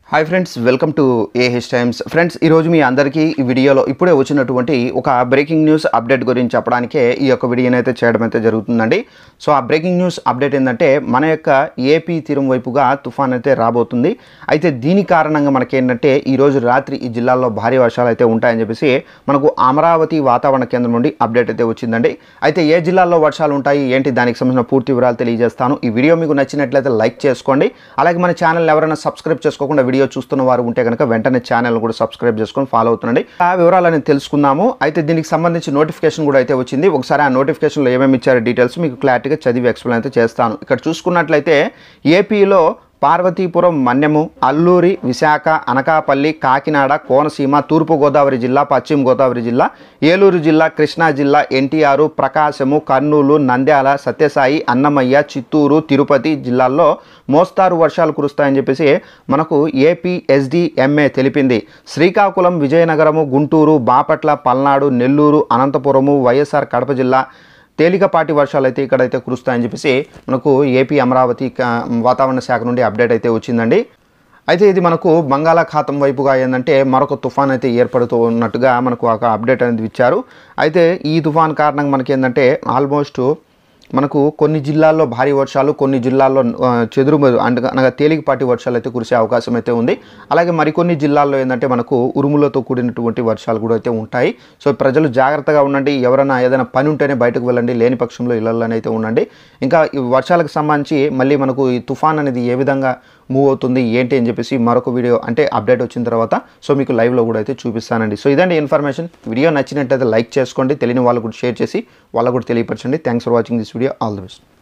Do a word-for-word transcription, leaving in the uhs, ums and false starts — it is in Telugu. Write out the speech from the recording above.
Hi friends, welcome to AH times. Friends, ఈరోజు మీ అందరికీ ఈ వీడియోలో ఇప్పుడే వచ్చినటువంటి ఒక బ్రేకింగ్ న్యూస్ అప్డేట్ గురించి చెప్పడానికే ఈ యొక్క వీడియోని అయితే చేయడం అయితే జరుగుతుందండి. సో ఆ బ్రేకింగ్ న్యూస్ అప్డేట్ ఏంటంటే మన యొక్క ఏపీ తీరం వైపుగా తుఫాన్ అయితే రాబోతుంది. అయితే దీని కారణంగా మనకేంటంటే ఈరోజు రాత్రి ఈ జిల్లాల్లో భారీ వర్షాలు అయితే ఉంటాయని చెప్పేసి మనకు అమరావతి వాతావరణ కేంద్రం నుండి అప్డేట్ అయితే వచ్చిందండి. అయితే ఏ జిల్లాల్లో వర్షాలు ఉంటాయి ఏంటి దానికి సంబంధించిన పూర్తి వివరాలు తెలియజేస్తాను. ఈ వీడియో మీకు నచ్చినట్లయితే లైక్ చేసుకోండి. అలాగే మన ఛానల్ ఎవరైనా సబ్స్క్రైబ్ చేసుకోకుండా వీడియో చూస్తున్న వారు ఉంటే కనుక వెంటనే ఛానల్ కూడా సబ్స్క్రైబ్ చేసుకొని ఫాలో అవుతుండండి. ఆ వివరాలను తెలుసుకుందాము. అయితే దీనికి సంబంధించి నోటిఫికేషన్ కూడా అయితే వచ్చింది. ఒకసారి ఆ నోటిఫికేషన్లో ఏమేమి ఇచ్చారో డీటెయిల్స్ మీకు క్లారిటీగా చదివి ఎక్స్ప్లెయిన్ అయితే చేస్తాను. ఇక్కడ చూసుకున్నట్లయితే ఏపీలో పార్వతీపురం, మన్యము, అల్లూరి, విశాఖ, అనకాపల్లి, కాకినాడ, కోనసీమ, తూర్పుగోదావరి జిల్లా, పశ్చిమ గోదావరి జిల్లా, ఏలూరు జిల్లా, కృష్ణా జిల్లా, ఎన్టీఆర్, ప్రకాశము, కర్నూలు, నంద్యాల, సత్యసాయి, అన్నమయ్య, చిత్తూరు, తిరుపతి జిల్లాల్లో మోస్తారు వర్షాలు కురుస్తాయని చెప్పేసి మనకు ఏపీ ఎస్డిఎంఏ తెలిపింది. శ్రీకాకుళం, విజయనగరము, గుంటూరు, బాపట్ల, పల్నాడు, నెల్లూరు, అనంతపురము, వైఎస్ఆర్ కడప జిల్లా తేలికపాటి వర్షాలు అయితే ఇక్కడైతే కురుస్తాయని చెప్పేసి మనకు ఏపీ అమరావతి వాతావరణ శాఖ నుండి అప్డేట్ అయితే వచ్చిందండి. అయితే ఇది మనకు బంగాళాఖాతం వైపుగా ఏంటంటే మరొక తుఫాన్ అయితే ఏర్పడుతూ ఉన్నట్టుగా మనకు ఒక అప్డేట్ అనేది ఇచ్చారు. అయితే ఈ తుఫాన్ కారణంగా మనకి ఏంటంటే ఆల్మోస్ట్ మనకు కొన్ని జిల్లాల్లో భారీ వర్షాలు, కొన్ని జిల్లాల్లో చెదురు అనగా తేలికపాటి వర్షాలు అయితే కురిసే అవకాశం అయితే ఉంది. అలాగే మరికొన్ని జిల్లాల్లో ఏంటంటే మనకు ఉరుములతో కూడినటువంటి వర్షాలు కూడా అయితే ఉంటాయి. సో ప్రజలు జాగ్రత్తగా ఉండండి. ఎవరైనా ఏదైనా పని ఉంటేనే బయటకు వెళ్ళండి, లేని పక్షంలో ఇళ్లలోనే అయితే ఉండండి. ఇంకా ఈ వర్షాలకు సంబంధించి మళ్ళీ మనకు ఈ తుఫాన్ అనేది ఏ విధంగా మూవ్ అవుతుంది ఏంటి అని చెప్పేసి మరొక వీడియో అంటే అప్డేట్ వచ్చిన తర్వాత సో మీకు లైవ్లో కూడా అయితే చూపిస్తానండి. సో ఇదండి ఇన్ఫర్మేషన్. వీడియో నచ్చినట్టయితే లైక్ చేసుకోండి, తెలియని వాళ్ళు కూడా షేర్ చేసి వాళ్ళకు కూడా తెలియపరచండి. Thanks for watching this video. All the best.